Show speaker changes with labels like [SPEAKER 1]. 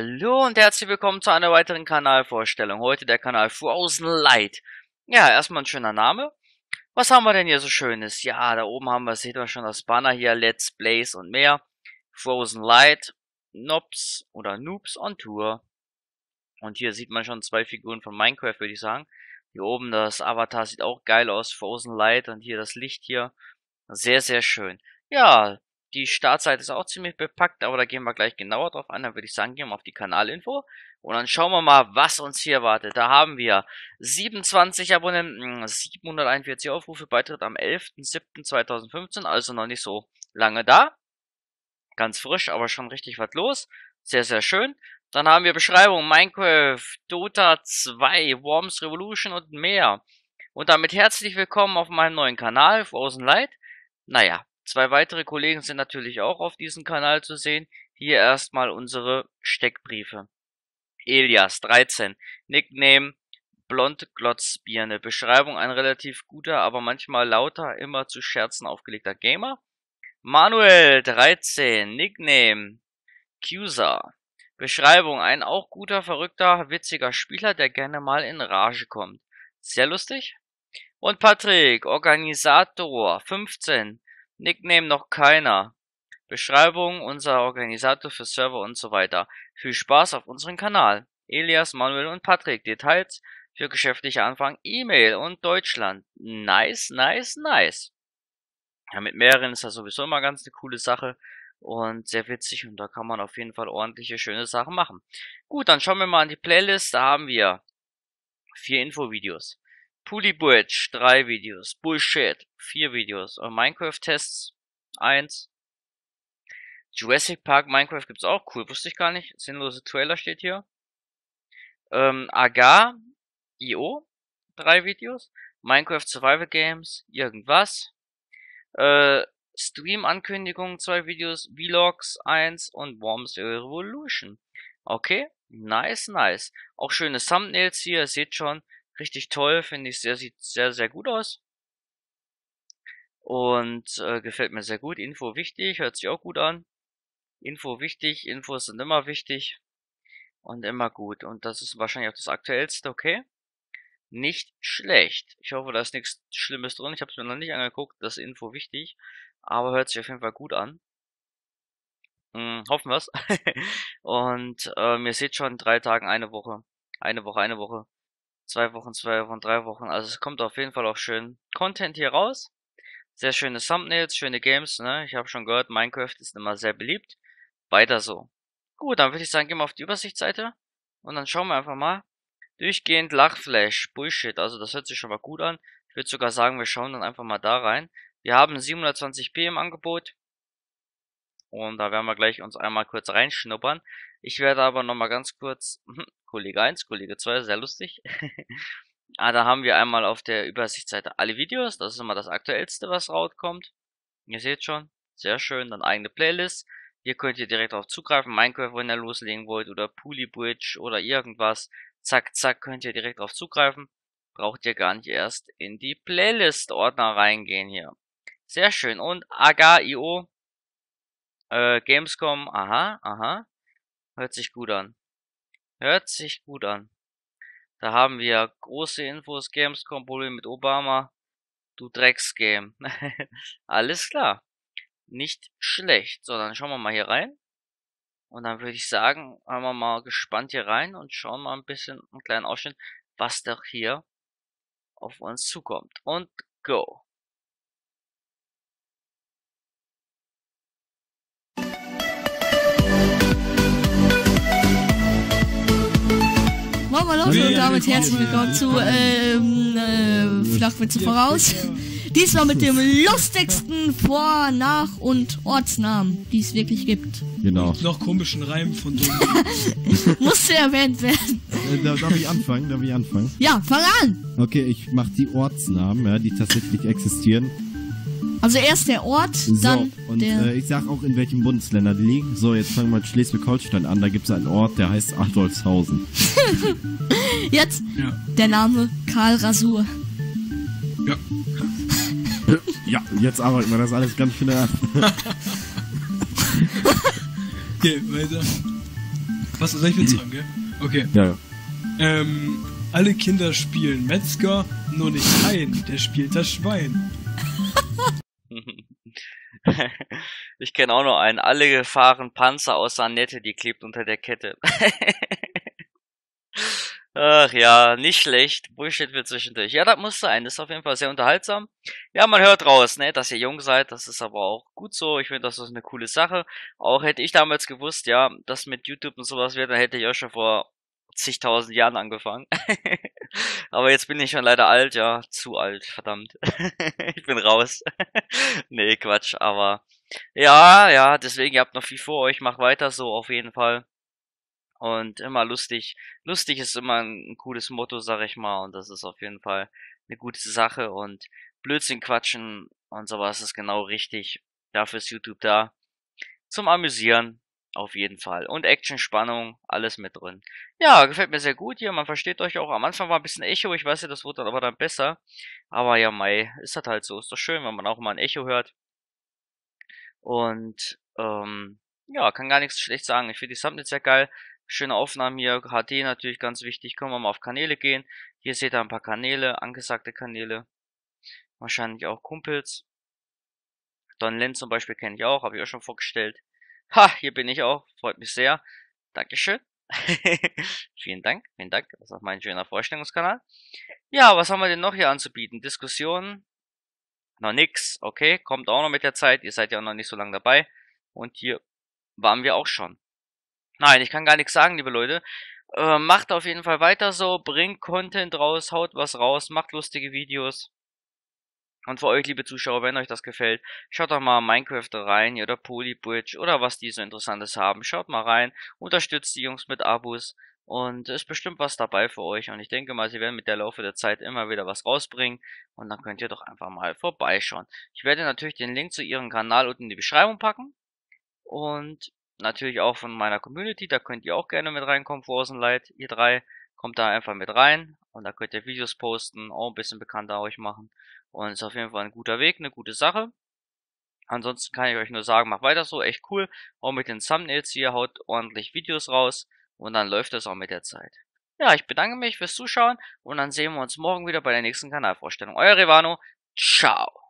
[SPEAKER 1] Hallo und herzlich willkommen zu einer weiteren Kanalvorstellung. Heute der Kanal Frozen Light. Ja, erstmal ein schöner Name. Was haben wir denn hier so Schönes? Ja, da oben haben wir, seht ihr schon das Banner hier, Let's Plays und mehr. Frozen Light, Nobs oder Noobs on Tour. Und hier sieht man schon zwei Figuren von Minecraft, würde ich sagen. Hier oben das Avatar sieht auch geil aus, Frozen Light, und hier das Licht hier. Sehr, sehr schön. Ja, die Startseite ist auch ziemlich bepackt, aber da gehen wir gleich genauer drauf ein. Dann würde ich sagen, gehen wir auf die Kanalinfo und dann schauen wir mal, was uns hier wartet. Da haben wir 27 Abonnenten, 741 Aufrufe, Beitritt am 11.07.2015, also noch nicht so lange da. Ganz frisch, aber schon richtig was los. Sehr, sehr schön. Dann haben wir Beschreibung, Minecraft, Dota 2, Worms Revolution und mehr. Und damit herzlich willkommen auf meinem neuen Kanal, Frozen Light. Naja, zwei weitere Kollegen sind natürlich auch auf diesem Kanal zu sehen. Hier erstmal unsere Steckbriefe. Elias, 13. Nickname, Blondglotzbirne. Beschreibung, ein relativ guter, aber manchmal lauter, immer zu Scherzen aufgelegter Gamer. Manuel, 13. Nickname, Cusa. Beschreibung, ein auch guter, verrückter, witziger Spieler, der gerne mal in Rage kommt. Sehr lustig. Und Patrick, Organisator, 15. Nickname noch keiner. Beschreibung, unser Organisator für Server und so weiter. Viel Spaß auf unserem Kanal. Elias, Manuel und Patrick. Details für geschäftliche Anfragen, E-Mail und Deutschland. Nice, nice, nice. Ja, mit mehreren ist das sowieso immer ganz eine coole Sache und sehr witzig, und da kann man auf jeden Fall ordentliche, schöne Sachen machen. Gut, dann schauen wir mal an die Playlist. Da haben wir 4 Infovideos. Pooley Bridge, 3 Videos. Bullshit, 4 Videos. Minecraft-Tests, 1. Jurassic Park Minecraft gibt's auch. Cool, wusste ich gar nicht. Sinnlose Trailer steht hier. Agar.io, 3 Videos. Minecraft Survival Games, irgendwas. Stream-Ankündigung, 2 Videos. Vlogs, 1. Und Worms Revolution. Okay, nice, nice. Auch schöne Thumbnails hier, ihr seht schon. Richtig toll, finde ich, sieht sehr, sehr gut aus. Und gefällt mir sehr gut. Info wichtig, hört sich auch gut an. Info wichtig, Infos sind immer wichtig. Und immer gut. Und das ist wahrscheinlich auch das Aktuellste, okay? Nicht schlecht. Ich hoffe, da ist nichts Schlimmes drin. Ich habe es mir noch nicht angeguckt, das ist Info wichtig. Aber hört sich auf jeden Fall gut an. Hoffen wir's. Und ihr seht schon, 3 Tagen, eine Woche. Eine Woche. 2 Wochen, 2 Wochen, 3 Wochen. Also es kommt auf jeden Fall auch schön Content hier raus. Sehr schöne Thumbnails, schöne Games, ne? Ich habe schon gehört, Minecraft ist immer sehr beliebt. Weiter so. Gut, dann würde ich sagen, gehen wir auf die Übersichtsseite. Und dann schauen wir einfach mal. Durchgehend Lachflash, Bullshit. Also das hört sich schon mal gut an. Ich würde sogar sagen, wir schauen dann einfach mal da rein. Wir haben 720p im Angebot. Und da werden wir gleich uns einmal kurz reinschnuppern. Ich werde aber nochmal ganz kurz, Kollege 1, Kollege 2, sehr lustig. Da haben wir einmal auf der Übersichtsseite alle Videos. Das ist immer das Aktuellste, was rauskommt. Ihr seht schon, sehr schön. Dann eigene Playlist. Hier könnt ihr direkt darauf zugreifen. Minecraft, wenn ihr loslegen wollt, oder Pooley Bridge oder irgendwas. Zack, zack, könnt ihr direkt darauf zugreifen. Braucht ihr gar nicht erst in die Playlist-Ordner reingehen hier. Sehr schön. Und Agar.io. Gamescom, aha. Hört sich gut an. Hört sich gut an. Da haben wir große Infos, Gamescom, Problem mit Obama. Du Drecksgame. Alles klar. Nicht schlecht. So, dann schauen wir mal hier rein. Und dann würde ich sagen, haben wir mal gespannt hier rein und schauen mal ein bisschen, einen kleinen Ausschnitt, was doch hier auf uns zukommt. Und go.
[SPEAKER 2] Moin Leute und damit herzlich willkommen zu Flachwitze voraus. Diesmal mit dem lustigsten Vor-, Nach- und Ortsnamen, die es wirklich gibt.
[SPEAKER 3] Genau.
[SPEAKER 4] Und noch komischen Reimen von Dom.
[SPEAKER 2] Musste erwähnt werden.
[SPEAKER 3] Darf ich anfangen?
[SPEAKER 2] Ja, fang an!
[SPEAKER 3] Okay, ich mach die Ortsnamen, ja, die tatsächlich existieren.
[SPEAKER 2] Also erst der Ort, dann
[SPEAKER 3] und
[SPEAKER 2] der...
[SPEAKER 3] ich sag auch, in welchen Bundesländern die liegen. So, jetzt fangen wir mit Schleswig-Holstein an. Da gibt's einen Ort, der heißt Adolfshausen.
[SPEAKER 2] Jetzt
[SPEAKER 4] Ja.
[SPEAKER 2] der Name Karl Rasur.
[SPEAKER 4] Ja.
[SPEAKER 3] Ja, jetzt arbeiten wir das alles ganz schnell ab.
[SPEAKER 4] Okay, weiter. Was soll ich jetzt sagen, gell? Okay.
[SPEAKER 3] Ja, ja.
[SPEAKER 4] Alle Kinder spielen Metzger, nur nicht ein, der spielt das Schwein.
[SPEAKER 1] Ich kenne auch noch einen. Alle fahren Panzer außer Annette, die klebt unter der Kette. Ach ja, nicht schlecht. Bullshit für zwischendurch. Ja, das muss sein. Das ist auf jeden Fall sehr unterhaltsam. Ja, man hört raus, ne, dass ihr jung seid. Das ist aber auch gut so. Ich finde, das ist eine coole Sache. Auch hätte ich damals gewusst, ja, dass mit YouTube und sowas wird, dann hätte ich auch schon vor zigtausend Jahren angefangen. Aber jetzt bin ich schon leider alt, ja, zu alt, verdammt. Ich bin raus. Nee, Quatsch, aber ja, deswegen, ihr habt noch viel vor euch, macht weiter so auf jeden Fall. Und immer lustig. Lustig ist immer ein cooles Motto, sag ich mal, und das ist auf jeden Fall eine gute Sache und Blödsinn quatschen und sowas ist genau richtig. Dafür ist YouTube da. Zum Amüsieren. Auf jeden Fall. Und Action, Spannung, alles mit drin. Ja, gefällt mir sehr gut hier. Man versteht euch auch. Am Anfang war ein bisschen Echo. Ich weiß ja, das wurde dann aber dann besser. Aber ja, Mai, ist das halt so. Ist doch schön, wenn man auch mal ein Echo hört. Und, ja, kann gar nichts schlecht sagen. Ich finde die Thumbnails sehr geil. Schöne Aufnahmen hier. HD natürlich ganz wichtig. Können wir mal auf Kanäle gehen. Hier seht ihr ein paar Kanäle, angesagte Kanäle. Wahrscheinlich auch Kumpels. Don Len zum Beispiel kenne ich auch, habe ich auch schon vorgestellt. Ha, hier bin ich auch. Freut mich sehr. Dankeschön. Vielen Dank. Das ist auch mein schöner Vorstellungskanal. Ja, was haben wir denn noch hier anzubieten? Diskussionen? Noch nix. Okay, kommt auch noch mit der Zeit. Ihr seid ja auch noch nicht so lange dabei. Und hier waren wir auch schon. Nein, ich kann gar nichts sagen, liebe Leute. Macht auf jeden Fall weiter so. Bringt Content raus, haut was raus, macht lustige Videos. Und für euch, liebe Zuschauer, wenn euch das gefällt, schaut doch mal Minecraft rein oder Polybridge oder was die so Interessantes haben. Schaut mal rein, unterstützt die Jungs mit Abos und ist bestimmt was dabei für euch. Und ich denke mal, sie werden mit der Laufe der Zeit immer wieder was rausbringen und dann könnt ihr doch einfach mal vorbeischauen. Ich werde natürlich den Link zu ihrem Kanal unten in die Beschreibung packen und natürlich auch von meiner Community, da könnt ihr auch gerne mit reinkommen, Frozen Light, ihr drei. Kommt da einfach mit rein und da könnt ihr Videos posten, auch ein bisschen bekannter euch machen. Und ist auf jeden Fall ein guter Weg, eine gute Sache. Ansonsten kann ich euch nur sagen, macht weiter so, echt cool. Auch mit den Thumbnails hier, haut ordentlich Videos raus und dann läuft das auch mit der Zeit. Ja, ich bedanke mich fürs Zuschauen und dann sehen wir uns morgen wieder bei der nächsten Kanalvorstellung. Euer Revano, ciao!